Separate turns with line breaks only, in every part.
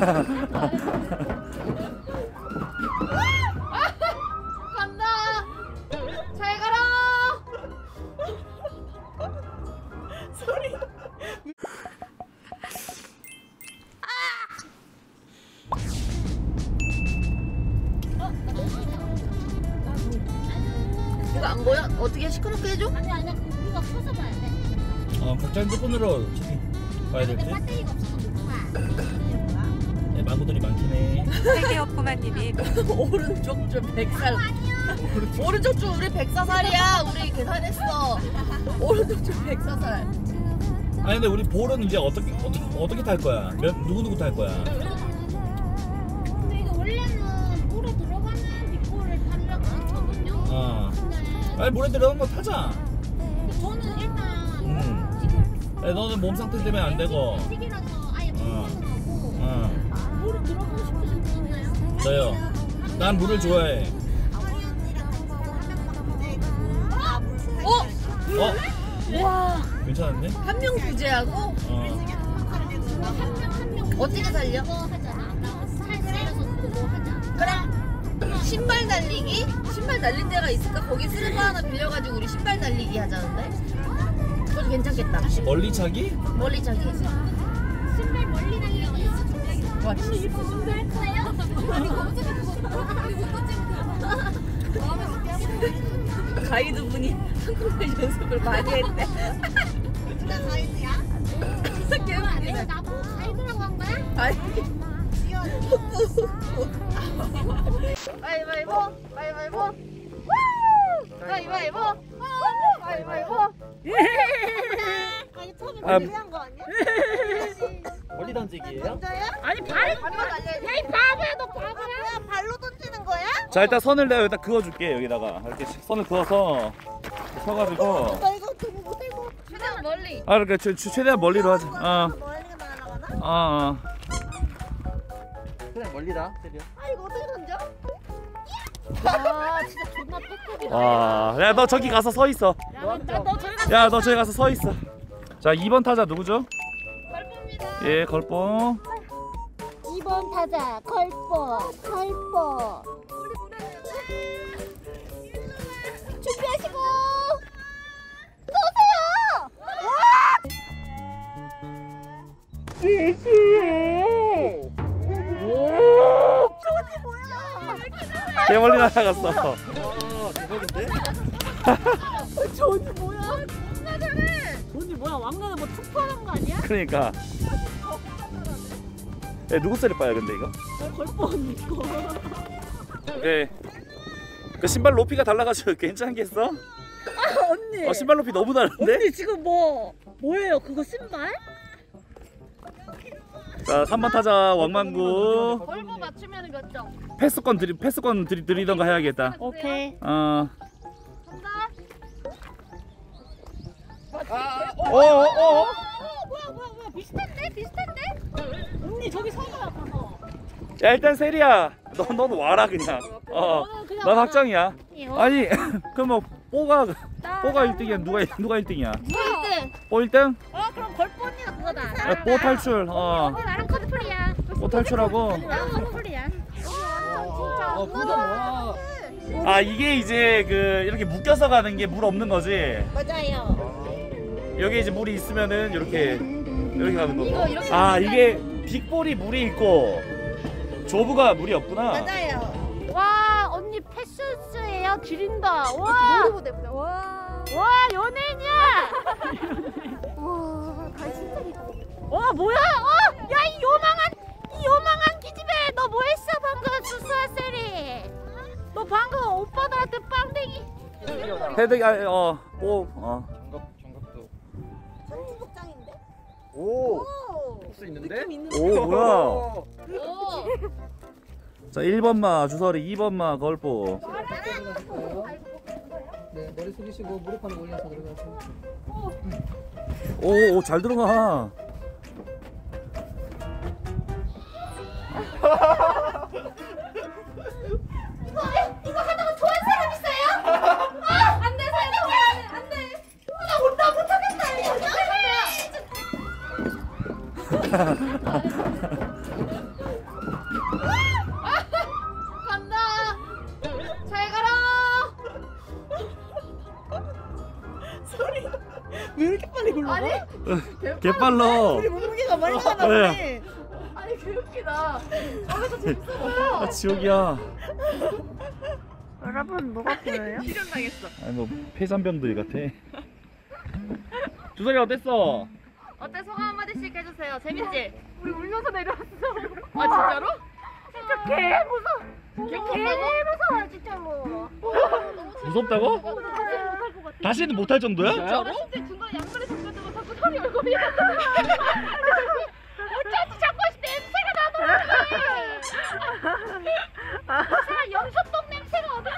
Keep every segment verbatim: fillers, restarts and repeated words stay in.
간다. 잘 가라.
소리.
이거 안 보여? 어떻게 시커멓게 해줘?
아니 아니야 우리가 켜서 봐야 돼.
어 각자 핸드폰으로 봐야 될 때.
배터리가 없어서 못 봐.
네, 망고들이 많긴 해.
세계어프마님이
오른쪽 줄 백 살. 오른쪽 줄 우리 백사 살이야. 우리 계산했어. 오른쪽 줄 백사 살.
아니 근데 우리 볼은 이제 어떻게 어떻게, 어떻게 탈 거야? 몇 누구 누구 탈 거야?
근데 이거 원래는 물에 들어가는 빗볼을 타려고 했거든요.
어.
근데
아니 물에 들어간 거 타자.
저는 일단
음.
지금
아니, 너는 몸 상태 때문에 안 되고.
시기라서 아예 못
어.
가고
어.
물에 들어가고 싶으신 분 있나요?
저요. 난 물을 좋아해.
어?
어?
와.
괜찮은데?
한 명 구제하고
어.
한명한명
어떻게 살려?
그거 하잖아. 살 내려서 그거 하자.
그래. 신발 달리기? 신발 날릴 데가 있을까? 거기 슬리퍼 하나 빌려가지고 우리 신발 달리기 하자는데? 그것도 괜찮겠다.
멀리 차기?
멀리 차기.
신발 멀리 달리기 있어.
와,
이거 준비할 거예요? 아니 검색해 보고 우리 못 던지고
가이드 분이 한국말 연습을 많이 했대.
나 가이드야?
개웃기네.
내가 나보고 가이드라고 한 거야?
아니. 가위바위보, 가위바위보. 우! 가위바위보. 우! 가위바위보.
아니 처음에
아,
준비한 거 아니야?
멀리 던지기예요?
아니 발
발로 날려야 돼.
야 이 바보야 너 바보야? 발로 던지는 거야?
자 일단 선을 내가 여기다 그어줄게. 여기다가 이렇게 선을 그어서 서가지고.
나 이거 되게 못해고
최대한 멀리.
아 그러니까 최, 최대한 멀리로 하자. 어.
멀리가 날아가나?
어. 어.
그냥 멀리다 때려.
아 이거 어떻게 던져?
와, 진짜 존나 패급이다.
와. 야 너 저기 가서 서 있어.
나너 저기 가
야 너 저기 가서 서 있어. 자 이 번 타자 누구죠?
걸봅니다.
예 걸뽕.
이 번 타자 걸보 걸보 준비하시고 쏘세요!
개 멀리 날아갔어.
와 대박인데?
존이 뭐야? 존나 잘해 존이 뭐야 왕년에 뭐 투표하는 거 아니야?
그러니까. 예 누구 세를 빠야 근데 이거?
걸보 언니 거
예. 그 신발 높이가 달라가지고 괜찮겠어?
아 언니
어 신발 높이 너무 다른데?
언니 지금 뭐 뭐예요 그거 신발?
자 삼 번 타자 왕만구.
걸보 맞추면 몇 점?
패스권 드리 패스권 드리 드리던가 해야겠다.
오케이
어.
간다.
어, 어, 어.
어 뭐야 뭐야 뭐야 비슷한데 비슷한데? 언니 저기 서봐 가서
야 일단 세리야. 너 너는 와라 그냥. 어. 난 확정이야. 아니 그럼 뭐 뽀가 뽀가 일 등이야. 누가 누가 일 등이야?
누가 일 등?
뽀 일 등?
어 그럼 걸보 언니가 그거다
아, 뽀 탈출. 어.
언니 나랑 커플이야
뽀 탈출하고.
나랑 커플이야
어 부담 와.
아 이게 이제 그 이렇게 묶여서 가는 게 물 없는 거지.
맞아요
여기 이제 물이 있으면은 이렇게 이렇게 가는 거고.
이거 이렇게
아
가면
이게 빅볼이 물이 있고 조브가 물이 없구나.
맞아요
와, 언니 패션스예요. 지린다. 와.
와
와, 연예인이야.
와, 발 진짜 이뻐.
와, 뭐야? 어? 야, 이 요망한 이 요망한 기집애. 너 뭐 했어? 방금 수수한 세리. 너 방금 오빠들한테 빵댕이.
헤드 아, 어, 오, 어.
장갑 장갑도.
전문 복장인데?
오.
오
볼수 있는데?
오 뭐야?
오.
자 일 번마 주설이 이 번마 걸보.
네 머리 숙이시고 무릎 하나 올려서 들어가세요.
오, 오, 잘 들어가.
이거 이거 하다가 좋아하는 사람 있어요? 아, 안 돼, 살려줘. 안 돼. 나 혼자 못하겠다. 이거 어떡해.
왜 이렇게 빨리 굴러가?
아니
개빨러.
우리 몸무게가 많이 나가나
네.
보네.
아니 개웃기다. 저기서 재밌어요.
아, 지옥이야.
여러분 뭐가 보여요?
실현당했어.
아니 뭐 폐산병들 같아. 주석이 어땠어?
어때 소감 한마디씩 해주세요. 재밌지? 우리 울면서 내려왔어. 아 진짜로?
진짜 개 무서워. 개 무서워 진짜로.
무섭다고?
다시 못할 것 같아.
다시는 못할 정도야?
진짜로? 진짜 중간에 양말에 잠가지고 자꾸 털이 얼굴이 어쩌지 자꾸 냄새가 나더라고. 자 염소똥 냄새가 어디서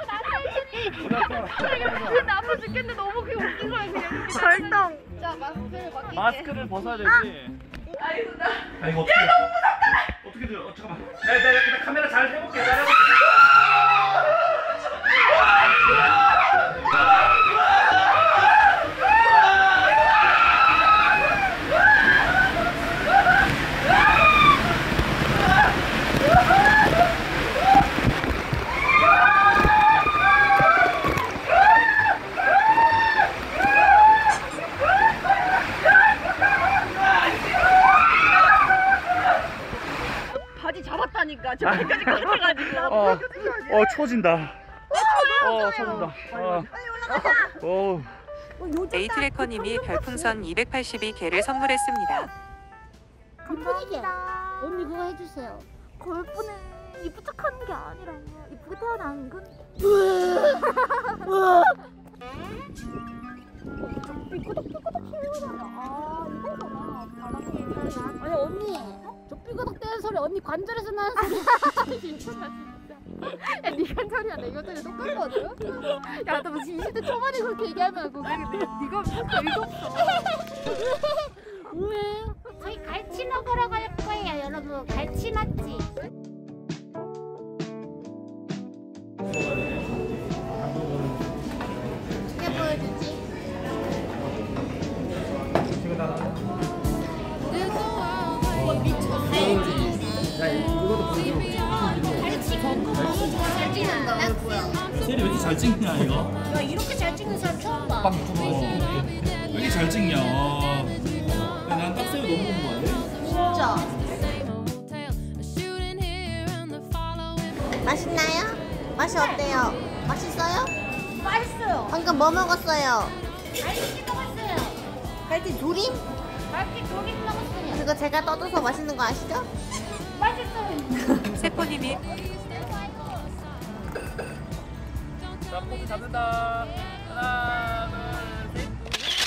나는지. 근데 아파 죽겠는데 너무 그게 웃긴 거야 그냥.
절동.
자 마스크를 맡길게.
마스크를 벗어야 되지.
알겠습니다.
아 이거 어떻게? 너무 무섭다. 어떻게 돼요? 어, 잠깐만. 내가 내가 일단 카메라 잘 해볼게. 잘 해볼게.
바지 잡았다니까. 저기까지 걷어가지고.
어, 어 초진다. 어, 초진다. 어. 어.
에이트래커님이 별풍선 이백팔십이 개를 선물했습니다.
감사합니다. 언니 그거 해주세요. 골프는 이쁜 척하는 게 아니라 이쁘게 태어난 건. 삐끄덕삐끄덕 소리가 나. 아 이거구나. 바람이 잘 나. 아니 언니 저 삐끄덕대는 소리 언니 관절에서 나는 소리. 진짜 야 니가 소리야 내 관절이 똑같거든. 야너 무슨 이십 대 초반에 그렇게 얘기하면 고객이 니가 별거 없어. 왜? 저희 갈치 먹으러 갈 거예요 여러분. 갈치 맛집. 어떻게 보여주지?
야 이거도 보여줘.
갈치 먹고 잘 찍는다.
세리 왜 이렇게 잘 찍냐 이거?
야 이렇게 잘 찍는 사람 처음 봐.
왜 이렇게 잘 찍냐? 난 딱새우 너무 궁금한데?
진짜.
맛있나요? 맛이 어때요? 맛있어요?
맛있어요.
방금 뭐 먹었어요?
갈치 먹었어요.
갈치 조림?
갈치 조림 먹었어요.
그거 제가 떠줘서 맛있는 거 아시죠?
맛있어요.
세포님이
자, 포즈 잡는다. 하나, 둘, 셋.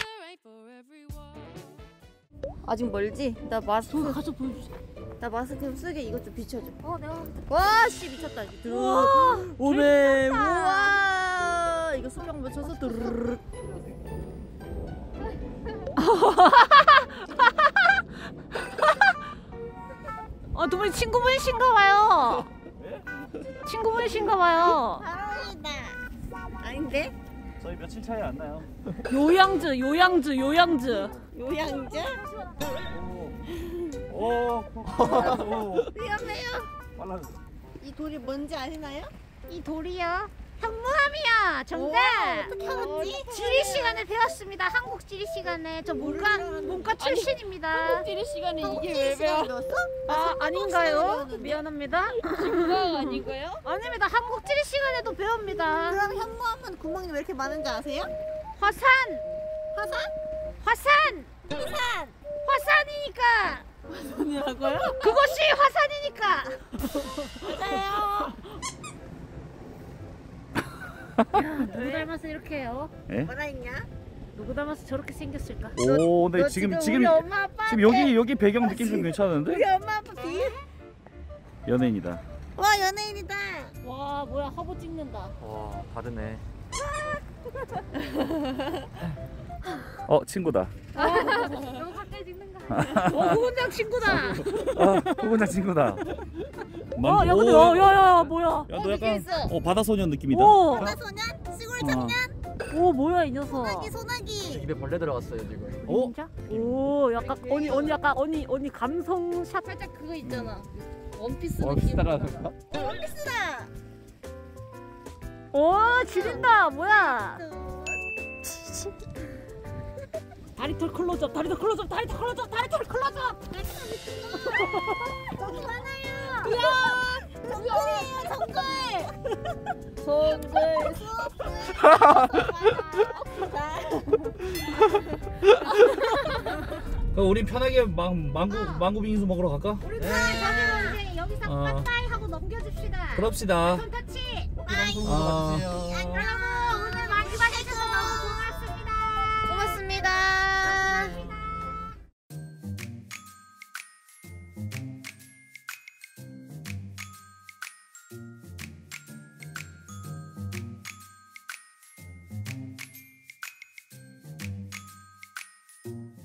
아직 멀지? 나 마스크
가서 보여주세요.
나 마스크 좀 쓰게 이것 좀 비춰줘.
어 내가.
와씨 미쳤다.
우와,
오메 우와 이거 수평 맞춰서 드르륵.
어, 두 분이 친구분이신가 봐요. 친구분이신가 봐요.
바로이다. 아닌데?
저희 며칠 차이 안 나요.
요양즈, 요양즈, 요양즈.
요양제?
오, 오, 오.
위험해요.
빨라.
이 돌이 뭔지 아시나요?
이 돌이요. 현무암이야. 정답.
어떻게 알았지?
지리 시간에 배웠습니다. 한국 지리 시간에. 저 문과 문과 출신입니다.
지리 시간에 이게
왜 배웠어?
아 아닌가요? 미안합니다.
그거 아닌가요?
아닙니다. 한국 지리 시간에도 배웁니다.
그럼 현무암은 구멍이 왜 이렇게 많은지 아세요?
화산,
화산?
화산,
화산!
화산이니까.
화산이라고요?
그것이 화산이니까.
맞아요.
누구 닮아서 이렇게 해요?
예?
뭐라 했냐?
누구 닮아서 저렇게 생겼을까?
오, 근데
너
지금
지금
지금
우리 엄마 아빠
지금 여기 여기 배경 느낌 좀 괜찮은데?
우리 엄마 아빠 비?
연예인이다.
와 연예인이다.
와 뭐야 화보 찍는다.
와 다르네.
어, 친구다.
너무 가까이 찍는가? 어 후군장 친구다.
아, 후군장 친구다.
어 야 근데 야야야 뭐야?
야, 너 약간 어 바다 소년 느낌이다.
오,
소년? 시골
어.
청년?
오 뭐야 이 녀석?
소나기 소나기.
입에 벌레 들어갔어요 지금.
오,
진짜? 오 약간 언니 언니 약간 언니 언니 감성샷.
살짝 그거 있잖아. 원피스
와
느낌.
비슷하라는 거?
원피스다.
오 지린다 뭐야? 다리 털 클로즈업, 다리 털 클로즈업, 다리 털 클로즈업, 다리 털 클로즈업.
저기 많아요. 정글이에요, 정글.
손들.
그럼 우리 편하게 망, 망고, 망고 빙수 먹으러 갈까?
우리 다 자기로 이제 여기서
어.
빠빠이 하고 넘겨줍시다.
그럽시다.
손 터치.
어.
여러분 오늘 많이 봐주셔서 너무 고맙습니다.
고맙습니다.
어.